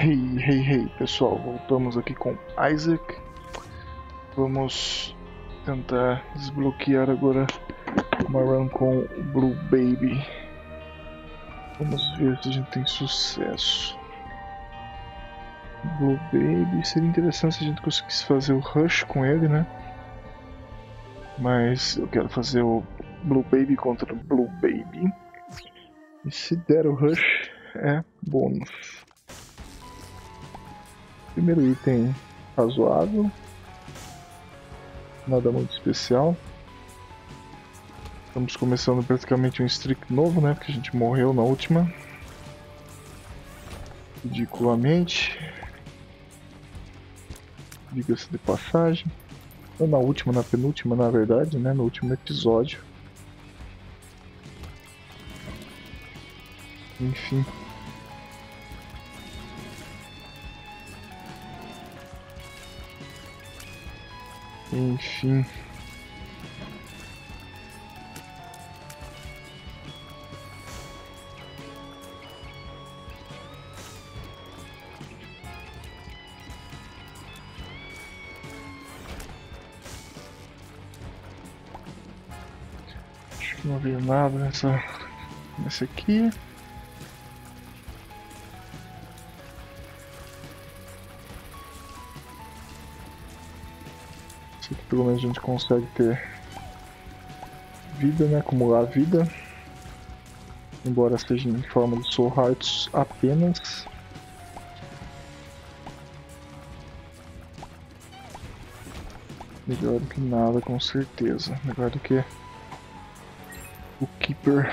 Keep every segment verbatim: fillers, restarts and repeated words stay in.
Hey, hey, hey, pessoal, voltamos aqui com Isaac. Vamos tentar desbloquear agora uma run com o Blue Baby. Vamos ver se a gente tem sucesso. Blue Baby, seria interessante se a gente conseguisse fazer o rush com ele, né? Mas eu quero fazer o Blue Baby contra o Blue Baby. E se der o rush, é bônus. Primeiro item razoável, nada muito especial. Estamos começando praticamente um streak novo, né? Porque a gente morreu na última. Ridiculamente. Diga-se de passagem. Ou na última, na penúltima, na verdade, né? No último episódio. Enfim. Enfim. Acho que não veio nada nessa, nessa aqui. Esse aqui pelo menos a gente consegue ter vida, né? Acumular vida. Embora seja em forma de Soul Hearts apenas. Melhor do que nada, com certeza. Melhor do que o Keeper.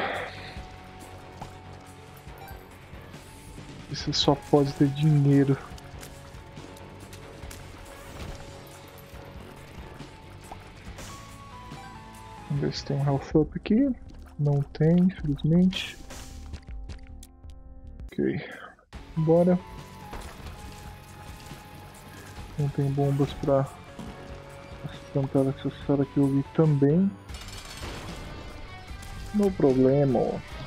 Você só pode ter dinheiro. Vamos ver se tem um health up aqui. Não tem, infelizmente. Ok. Bora. Não tem bombas para tentar acessar aqui ali também. No problema.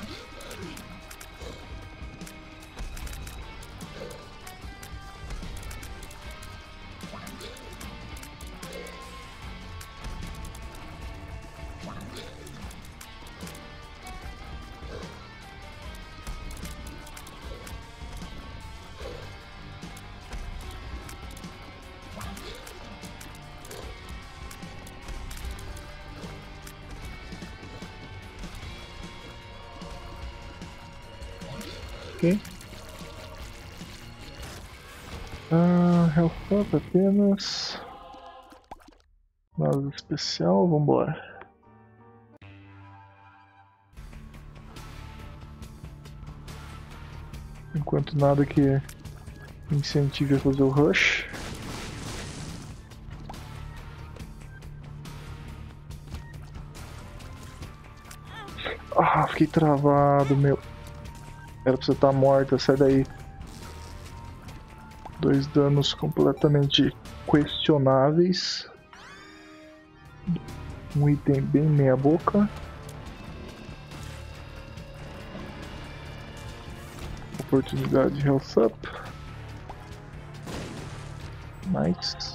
Ok. Ah, health up apenas. Nada especial, vambora. Enquanto nada que incentive a fazer o rush. Ah, fiquei travado, meu. Era pra você estar morta, sai daí. Dois danos completamente questionáveis. Um item bem meia boca. Oportunidade de health up. Nice.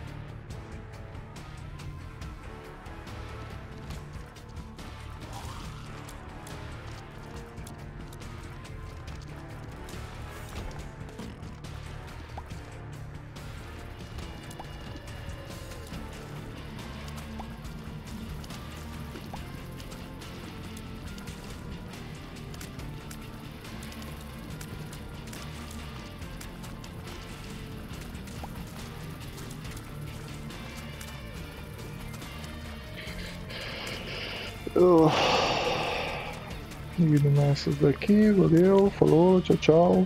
Oh. Indo nessas daqui, valeu, falou, tchau, tchau.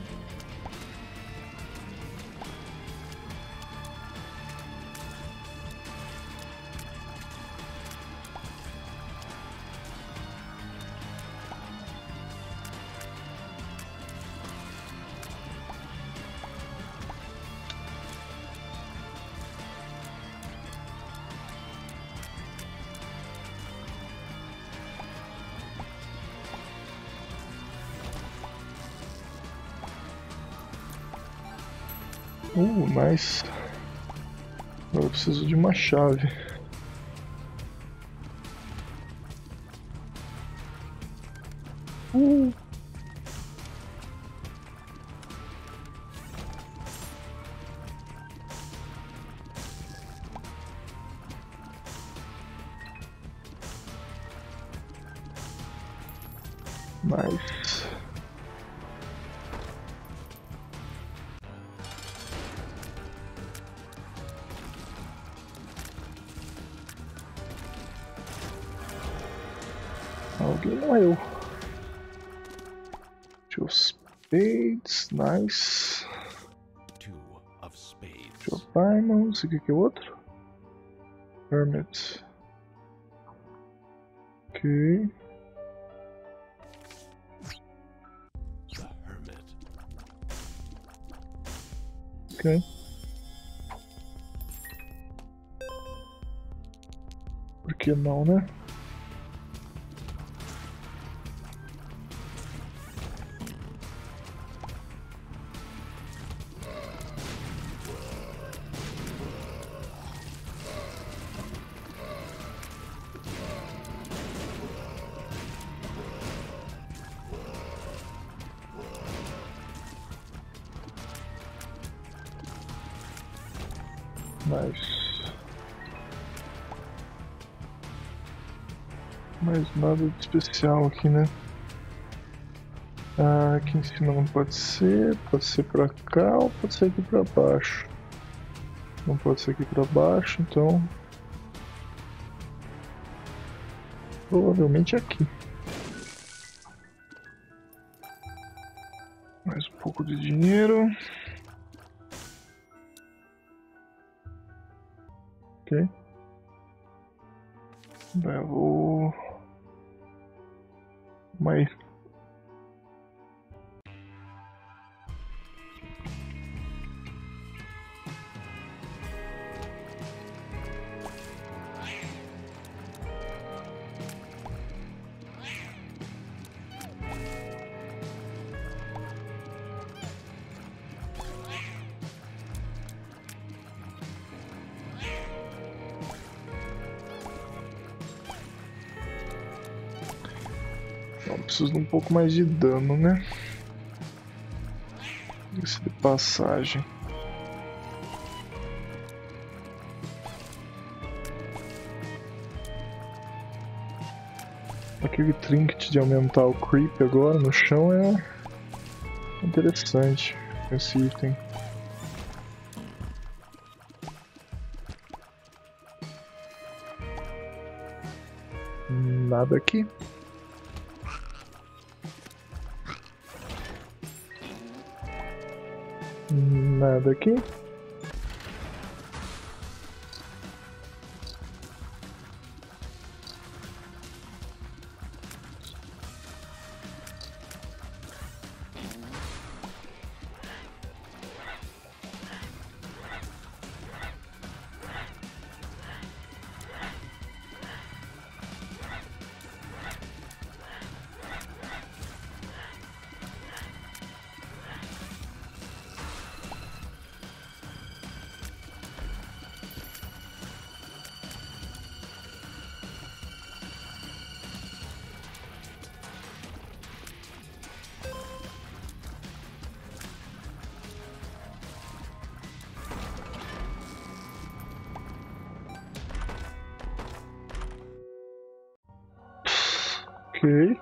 Uh, nice. Agora eu preciso de uma chave. Uh. Nice. Alguém morreu. Two of spades, nice. Two of spades. Two of diamonds, e o que que é o outro? Hermit. Ok. The hermit. Ok. Por que não, né? Nice. Mais nada de especial aqui, né? Ah, aqui em cima não pode ser. Pode ser pra cá ou pode ser aqui pra baixo. Não pode ser aqui pra baixo, então... provavelmente aqui. Mais um pouco de dinheiro. Ok. Daí eu vou... Mas... Não, preciso de um pouco mais de dano, né? Esse de passagem. Aquele trinket de aumentar o creep agora no chão é interessante, esse item. Nada aqui. Nada aqui. Ok.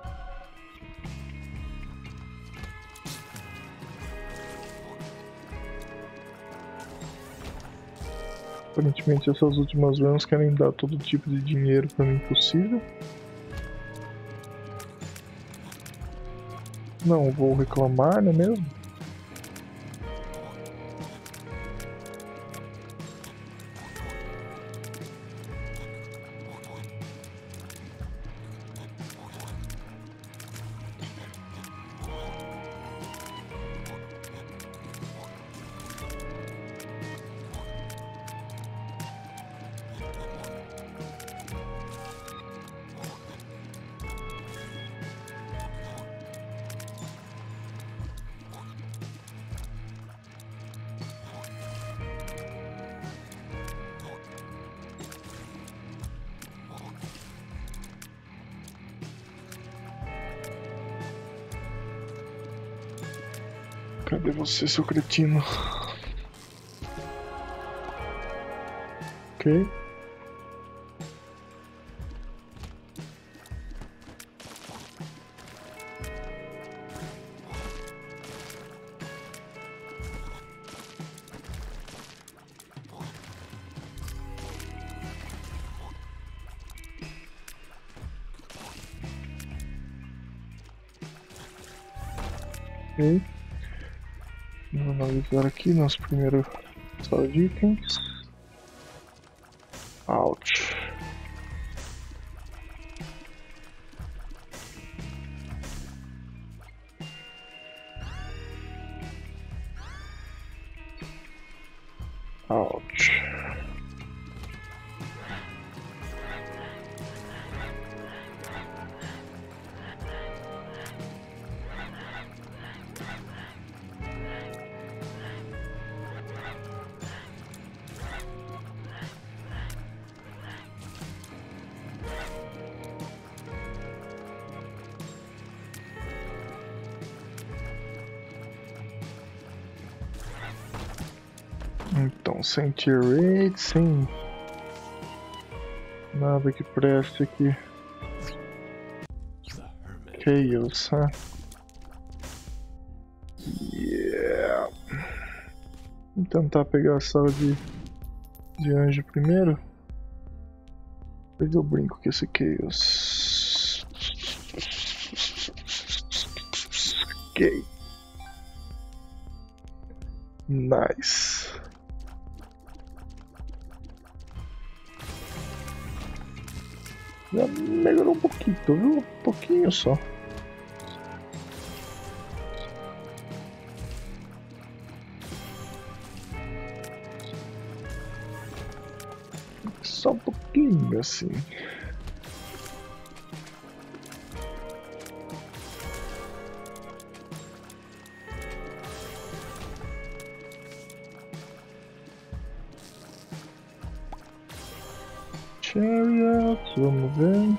Aparentemente essas últimas runs querem dar todo tipo de dinheiro para mim possível. Não vou reclamar, não é mesmo? Cadê você, seu cretino? Ok. Ok. Vamos analisar aqui nosso primeiro sala de itens. Ouch. Ouch. Então, sem tier rate, sem nada que preste aqui. Chaos, huh? Yeah. Vamos tentar pegar a sala de, de anjo primeiro. Depois eu brinco com esse Chaos. Ok. Nice. Já melhorou um pouquinho, viu? Um pouquinho só. Só um pouquinho assim. Chariot, vamos ver.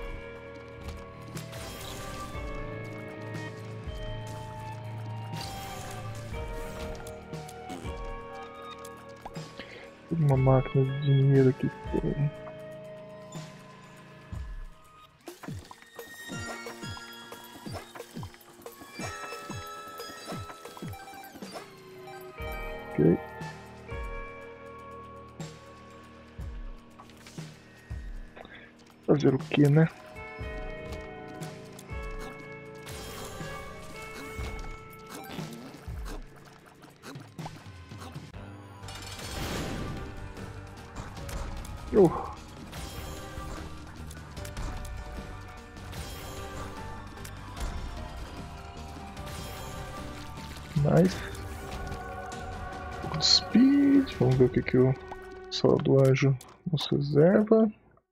Tem uma máquina de dinheiro aqui. Ok. Fazer o que, né? Oh. Nice. Um pouco de speed. Vamos ver o que, que o Sala do Anjo nos reserva.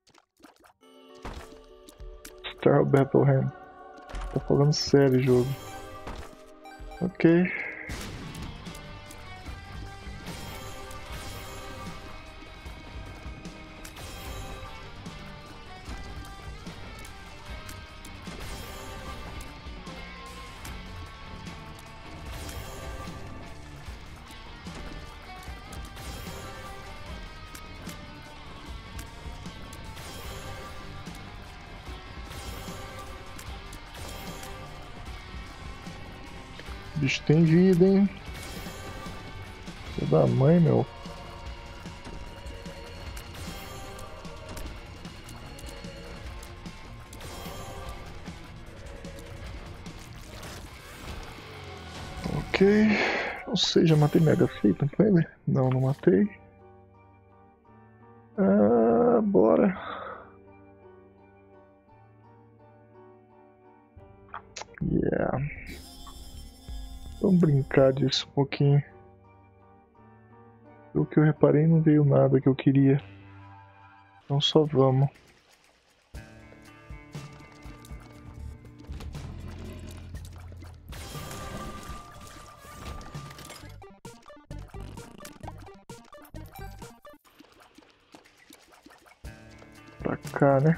Star Bethlehem. Tá falando sério o jogo. Ok. O bicho tem vida, hein? Filho da mãe, meu. Ok. Ou seja, matei Mega Satan com ele? Não, não matei. Ah, bora. Yeah. Vamos brincar disso um pouquinho. Pelo que eu reparei, não veio nada que eu queria. Então só vamos. Pra cá, né?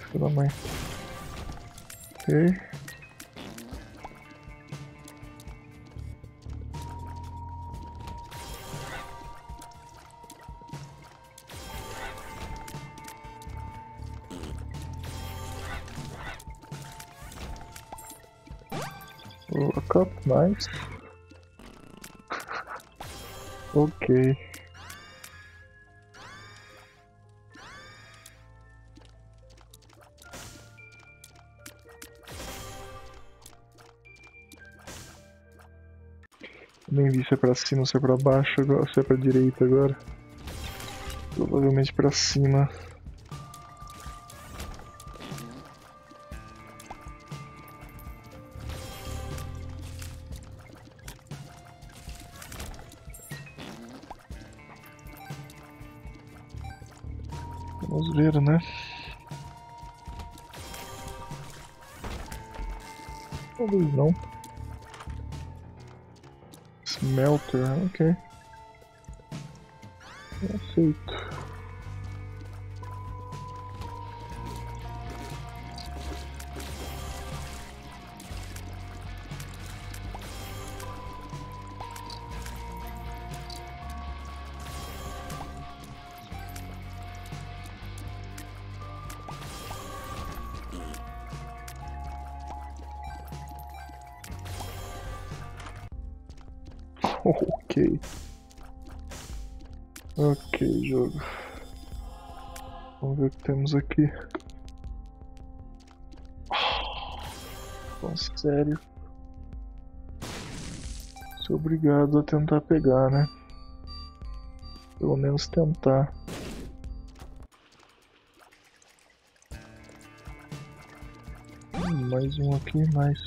Filho da mãe. Ok. Look up, nice. Ok. Nem vi se é pra cima ou se é pra baixo agora, se é pra direita agora. Provavelmente pra cima. Vamos ver, né? Talvez não. Smelter, ok. Eu aceito. Ok. Ok, jogo. Vamos ver o que temos aqui. Bom, sério. Sou obrigado a tentar pegar, né? Pelo menos tentar. Hum, mais um aqui, mais.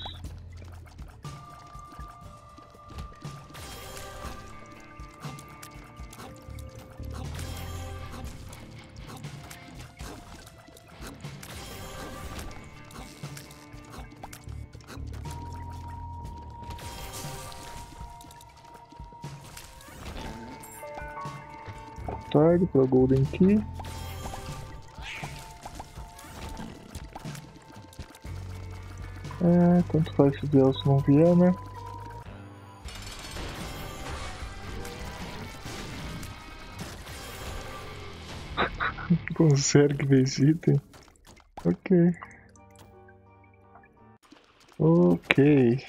Tarde para Golden Key. É, tanto faz se vier ou se não vier, né? Consegue ver esse item? Ok. Ok.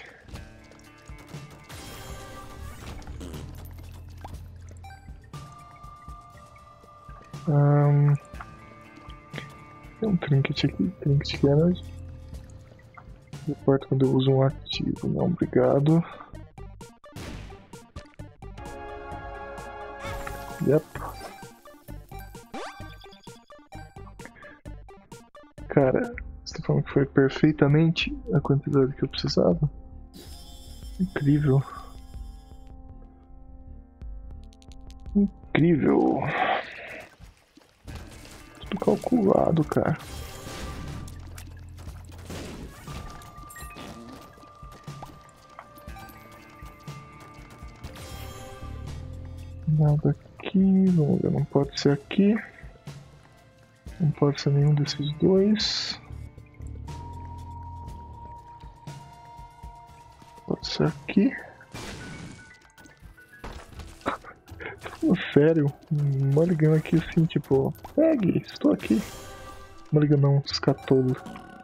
Um, tem um trinket aqui, trinket energy. Reporta quando eu uso um ativo, não, obrigado. Yep. Cara, você tá falando que foi perfeitamente a quantidade que eu precisava? Incrível. Incrível. Tudo calculado, cara. Nada aqui, vamos ver, não pode ser aqui. Não pode ser nenhum desses dois. Pode ser aqui. Sério, um Mulligan aqui assim, tipo, pegue, estou aqui. Mulligan não, escatolo.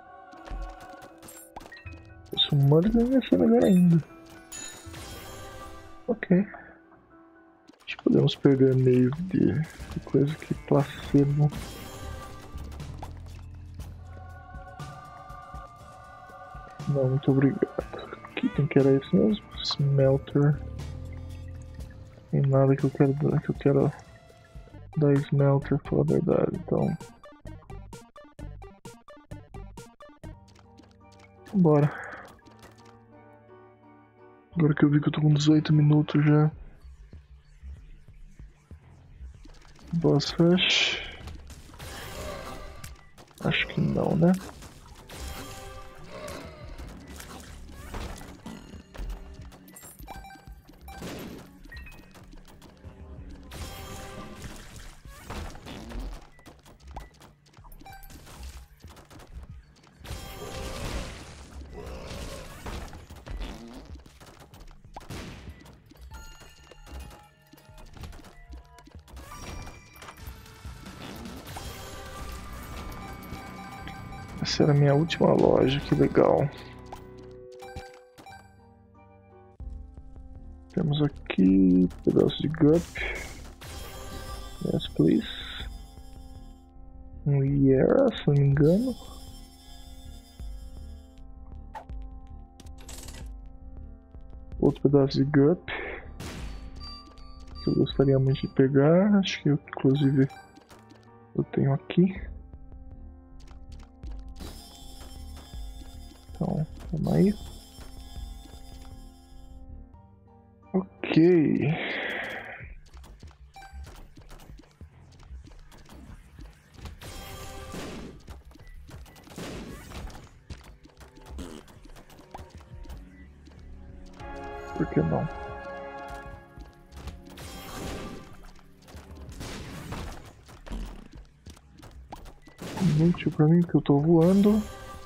Se o Mulligan ia ser melhor ainda. Ok. Acho que podemos perder meio de, de coisa que placebo. Não, muito obrigado. Que tem que era isso mesmo? Smelter. Tem nada que eu quero dar, que eu quero dar Smelter, pra falar a verdade, então. Bora. Agora que eu vi que eu tô com dezoito minutos já. Boss Rush. Acho que não, né? Essa era a minha última loja, que legal. Temos aqui pedaço de gup. Yes, please. Um Yera, se não me engano. Outro pedaço de gup que eu gostaria muito de pegar. Acho que eu, inclusive eu tenho aqui. Então, vamos aí. Ok. Por que não? Inútil pra mim que eu tô voando.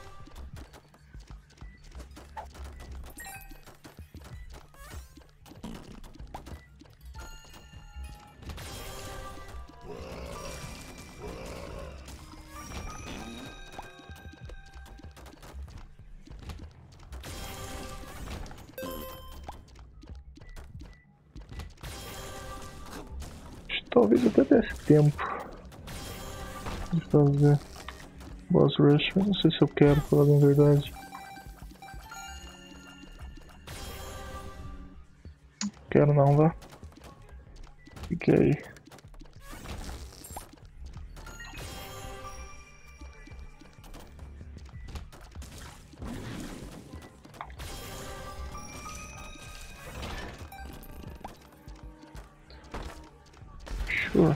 Talvez até desse tempo de fazer boss rush, mas não sei se eu quero, falar a verdade. Quero não, vá. Fique aí. Sure.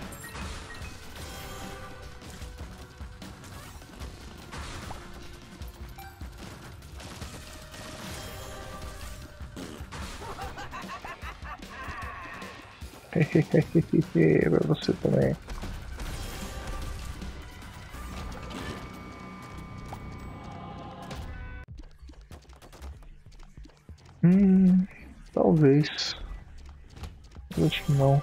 Pra você também. Hum, talvez. Eu acho que não.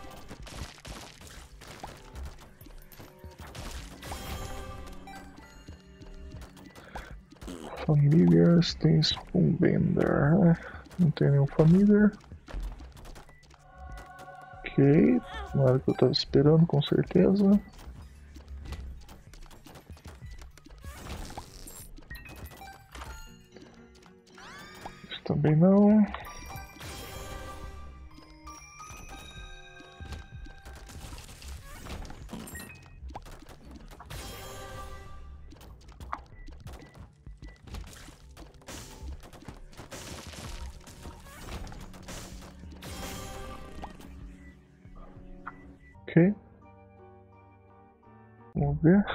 Familiars tem Spoonbender. Não tem nenhum familiar. Ok, não era o que eu tava esperando, com certeza. Isso também não. Ok. Vamos ver.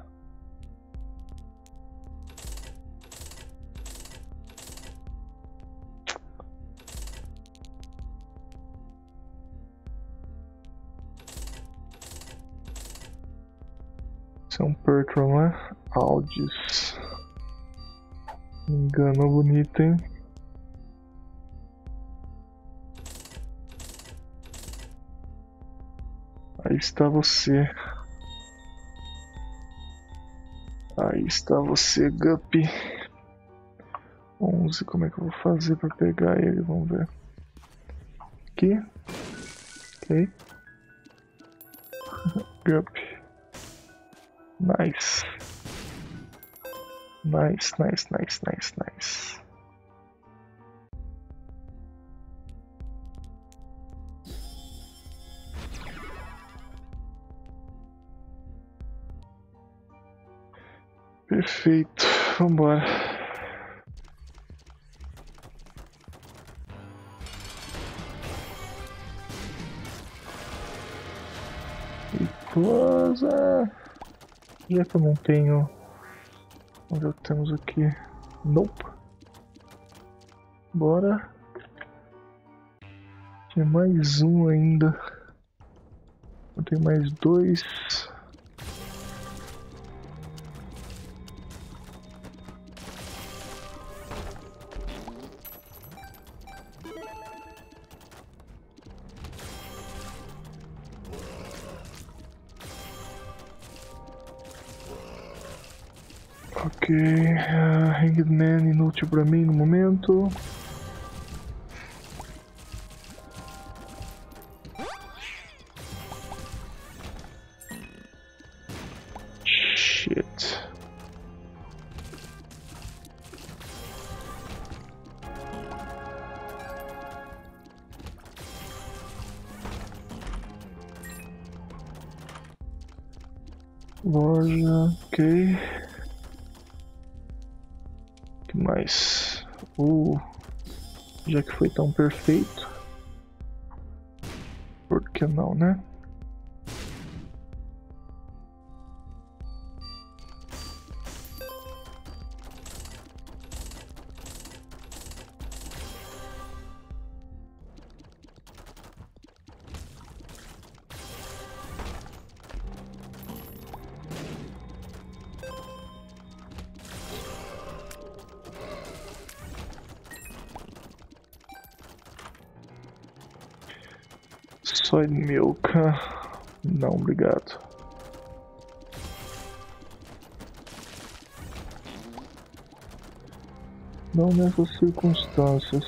Esse é um Pertron, né? Aldis. Engano bonito, hein? Aí está você. Aí está você, Guppy. onze, como é que eu vou fazer para pegar ele? Vamos ver. Aqui. Ok. Guppy. Nice. Nice, nice, nice, nice, nice. Perfeito. Vambora. Closa. E é que eu não tenho. Onde temos aqui? Nope. Bora. Tem mais um ainda. Eu tenho mais dois. Ok, uh, Hanged Man inútil pra mim no momento. Shit. Loja, ok. O que mais? Uh, já que foi tão perfeito, por que não, né? Soy milk. Não, obrigado. Não nessas circunstâncias.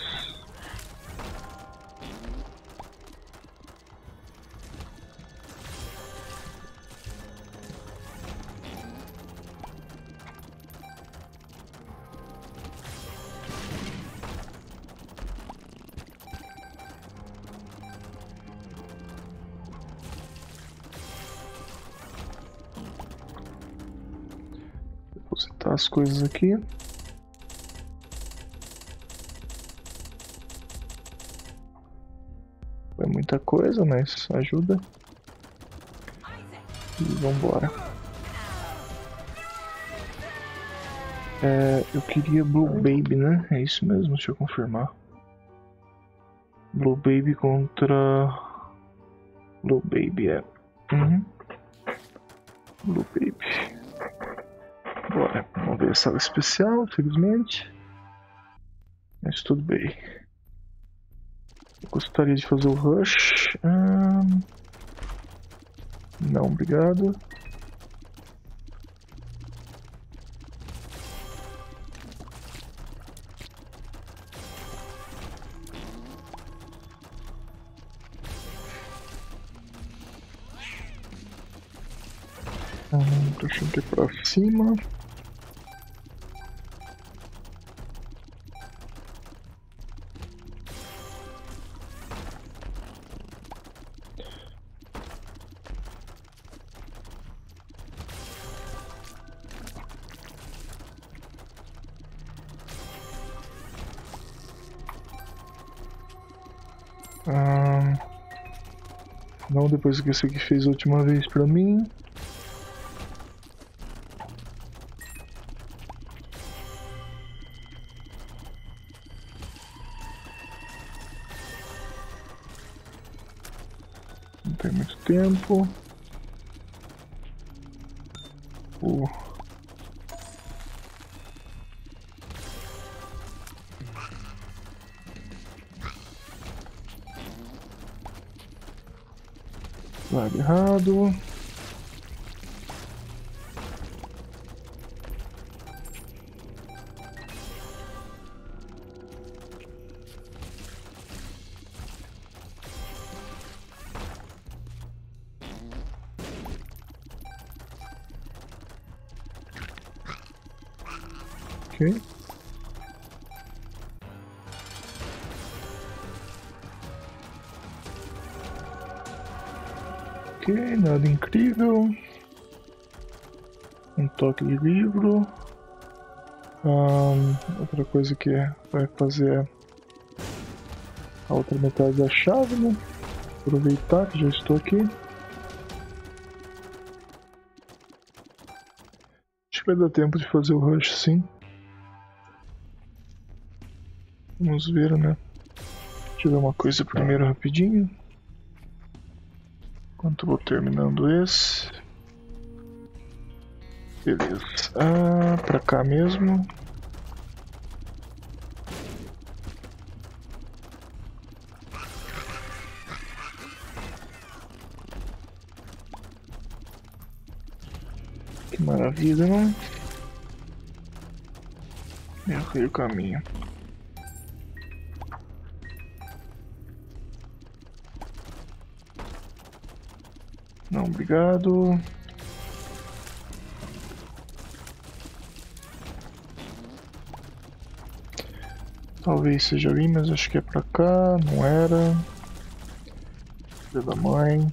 Depositar as coisas aqui. É muita coisa, mas ajuda. E vambora. É, eu queria Blue Baby, né? É isso mesmo, deixa eu confirmar. Blue Baby contra... Blue Baby, é. Uhum. Blue Baby. Bora, vamos ver a sala especial, infelizmente. Mas tudo bem. Eu gostaria de fazer o rush. Hum... Não, obrigado. Hum, deixa eu ir pra cima. Ah, não, depois que esse aqui fez a última vez pra mim. Não tem muito tempo. Uh. Lado errado. Ok. Ok, nada incrível. Um toque de livro. Um, outra coisa que vai fazer a outra metade da chave, né? Aproveitar que já estou aqui. Acho que vai dar tempo de fazer o rush, sim. Vamos ver, né? Deixa eu ver uma coisa primeiro rapidinho. Enquanto eu vou terminando esse. Beleza. Ah, pra cá mesmo. Que maravilha, né? Errei o caminho. Não, obrigado. Talvez seja ali, mas acho que é pra cá. Não era. Filha da mãe.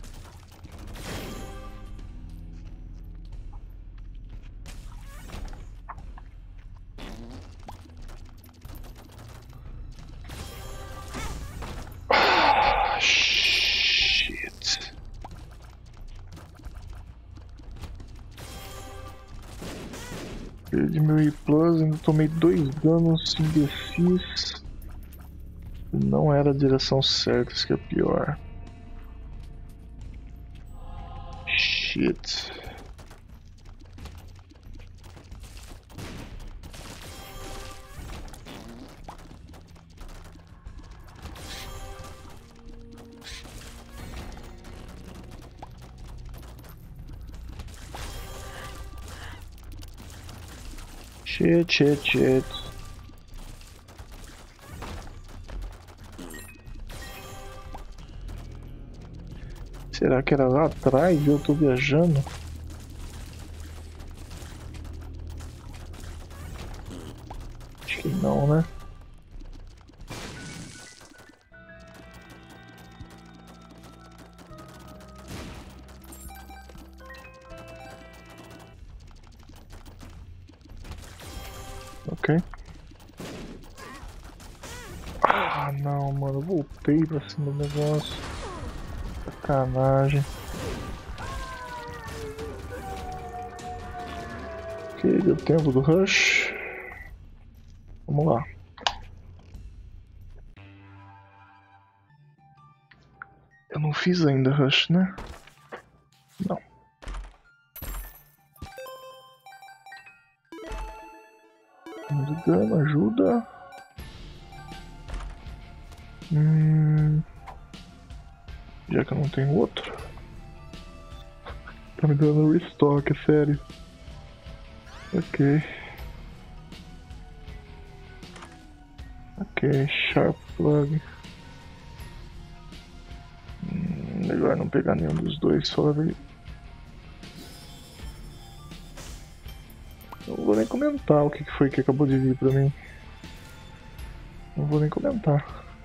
Perdi meu I plus, ainda tomei dois danos imbecis. Não era a direção certa, isso que é pior. Shit. Shit, shit, shit. Será que era lá atrás e eu tô viajando? Acho que não, né? Ok. Ah, não, mano. Eu voltei pra cima do negócio. Sacanagem. Ok, deu tempo do rush. Vamos lá. Eu não fiz ainda rush, né? Não. Um de dano ajuda. Hum... Já que eu não tenho outro. Tá me dando restock, é sério. Ok. Ok, Sharp Plug. Hum, melhor não pegar nenhum dos dois fora aí. Não vou nem comentar o que foi que acabou de vir pra mim. Não vou nem comentar.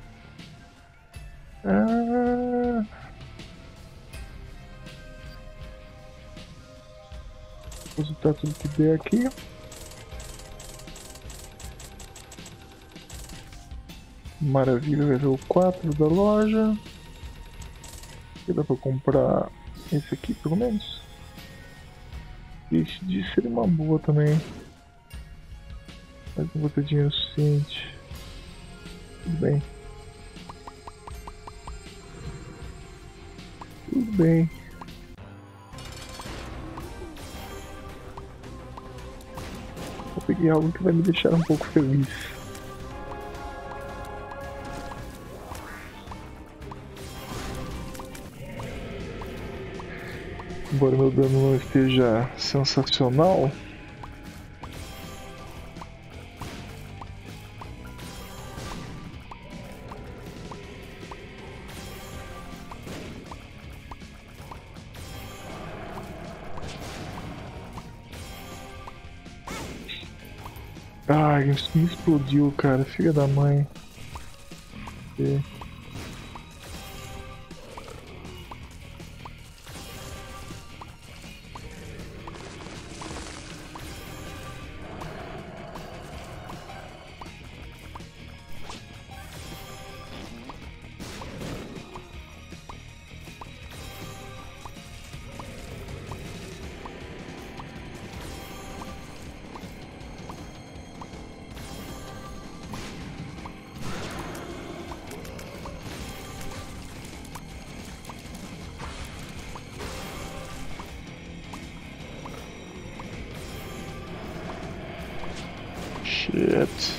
Ah... Vou depositar tudo que der aqui. Maravilha, level quatro da loja. E dá pra comprar esse aqui pelo menos. Esse de seria uma boa também. Mas não vou ter dinheiro suficiente. Tudo bem. Tudo bem. Eu peguei algo que vai me deixar um pouco feliz. Embora meu dano não esteja sensacional, ai, isso me explodiu, cara, filha da mãe. E... Shit.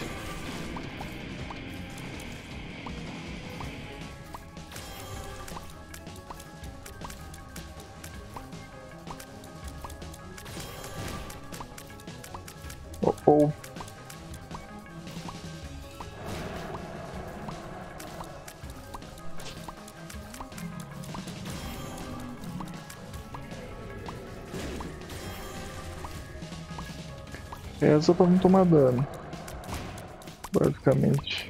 Oh, oh. Reza pra não tomar dano. Basicamente.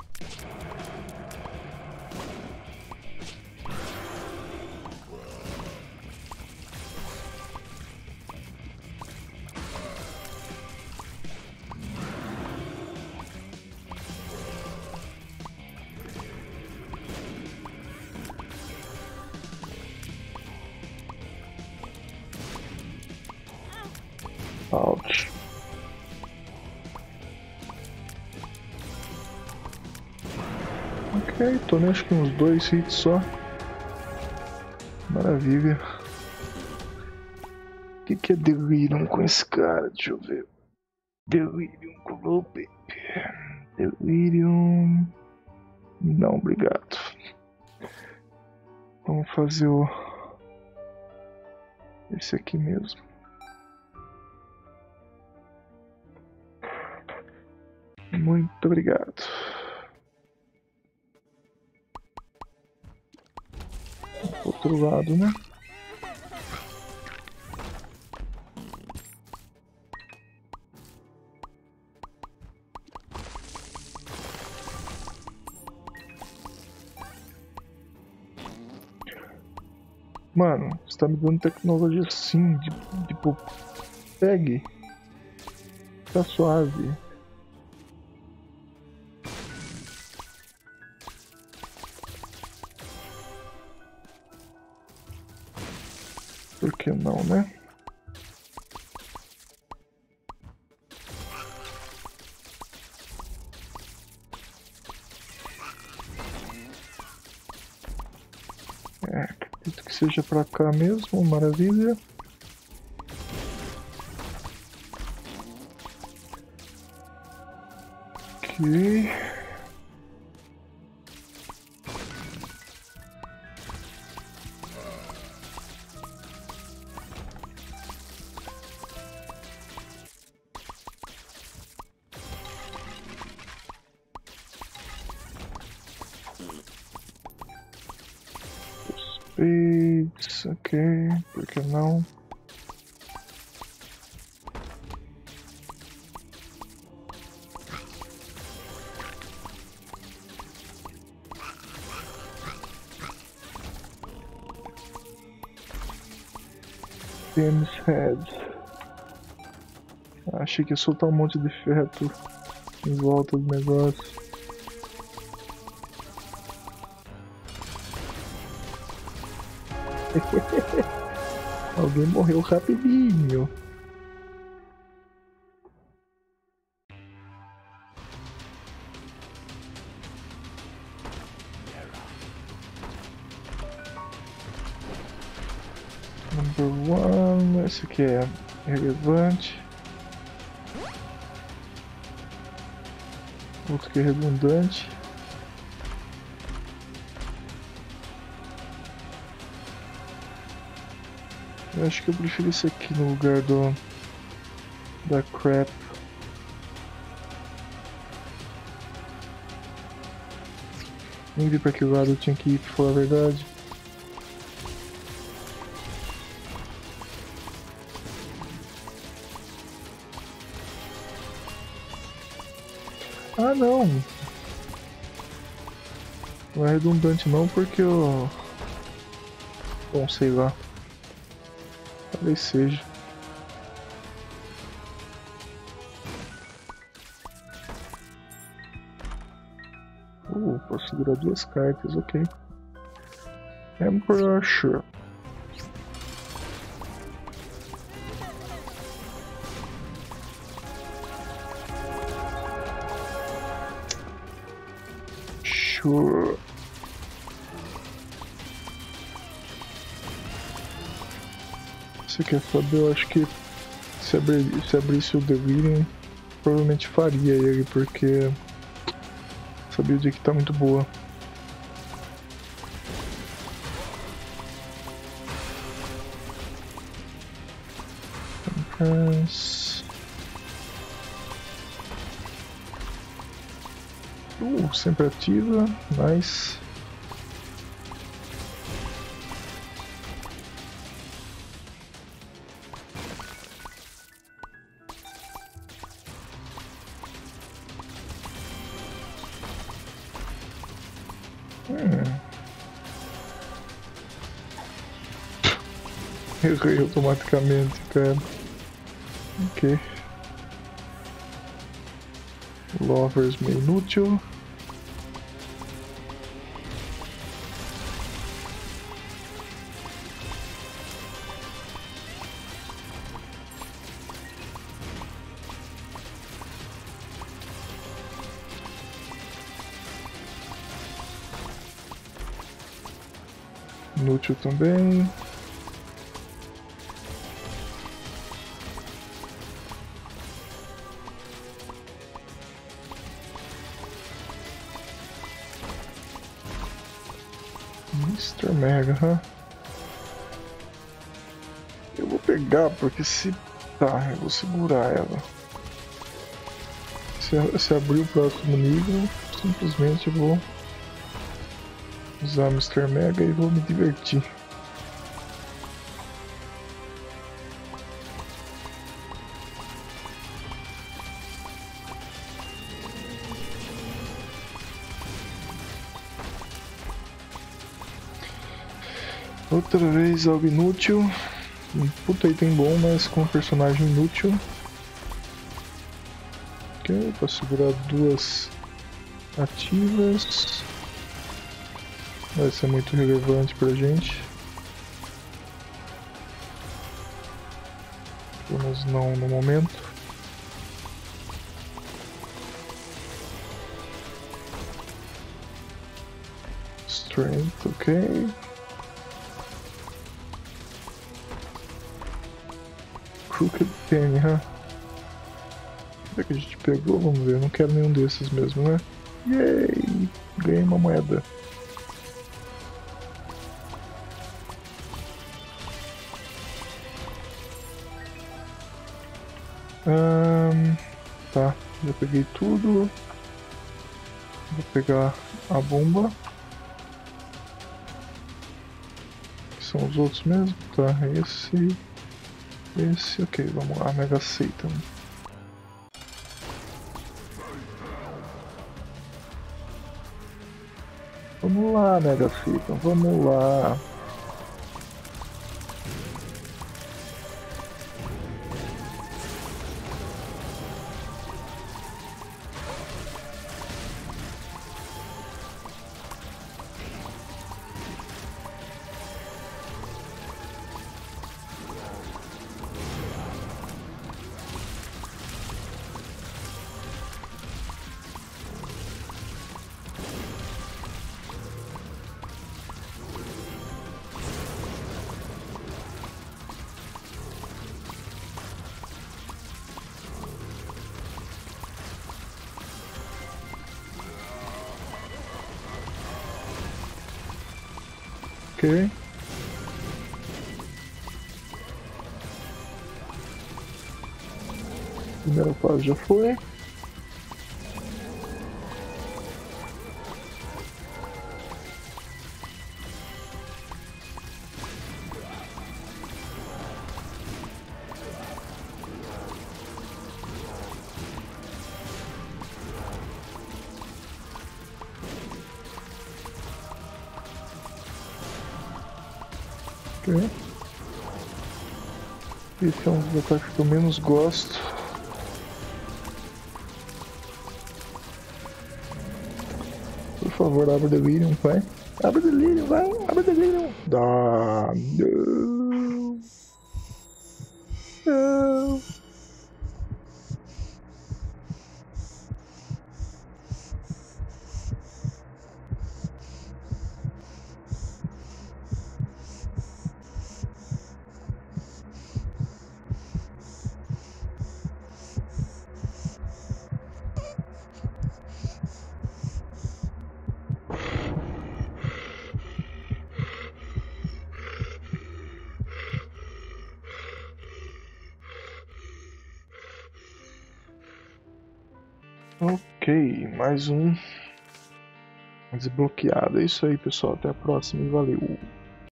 Ouch. Ok, tomei acho que uns dois hits só. Maravilha. O que, que é Delirium com esse cara? Deixa eu ver. Delirium com baby. Delirium. Não, obrigado. Vamos fazer o. Esse aqui mesmo. Muito obrigado. Outro lado, né? Mano, você tá me dando tecnologia assim, de, tipo, pegue. Tá suave. Por que não, né? É, acredito que seja pra cá mesmo, maravilha. Ok. Spades, ok, por que não? James Head. Achei que ia soltar um monte de feto em volta do negócio. Alguém morreu rapidinho. Number one, esse aqui é relevante. Outro que é redundante. Eu acho que eu prefiro esse aqui no lugar do da crap. Nem vi pra que lado eu tinha que ir, pra falar a verdade. Ah, não. Não é redundante não, porque eu... Bom, sei lá. Talvez seja. Uh, posso segurar duas cartas, ok. Emperor, sure. Sure. Você quer saber? Eu acho que se, abrir, se abrisse o Delirium, provavelmente faria ele, porque essa build aqui tá muito boa. Mas... Uh, sempre ativa, nice. Hum. Errei automaticamente, cara. Ok. Lovers meio inútil. Inútil também. mister Mega, huh? Eu vou pegar porque se... Tá, eu vou segurar ela. Se, se abrir o próximo nível, simplesmente eu vou usar mister Mega e vou me divertir. Outra vez algo inútil. Um puta item bom, mas com um personagem inútil. Ok, posso segurar duas ativas. Vai ser muito relevante pra gente. Pelo menos não no momento. Strength, ok. Crooked Penny, huh? O que é que a gente pegou? Vamos ver, eu não quero nenhum desses mesmo, né? Yay! Ganhei uma moeda. Um, tá, já peguei tudo. Vou pegar a bomba. Que são os outros mesmo? Tá, esse... Esse, ok, vamos lá, Mega Satan. Vamos lá, Mega Satan, vamos lá. Ok. Primeira fase já foi. Ok. Esse é um dos ataques que eu menos gosto. Por favor, abre o delírio, vai. Abre o delírio, vai. Abre o delírio. Ah, não. Não. Ok, mais um desbloqueado. É isso aí, pessoal. Até a próxima e valeu!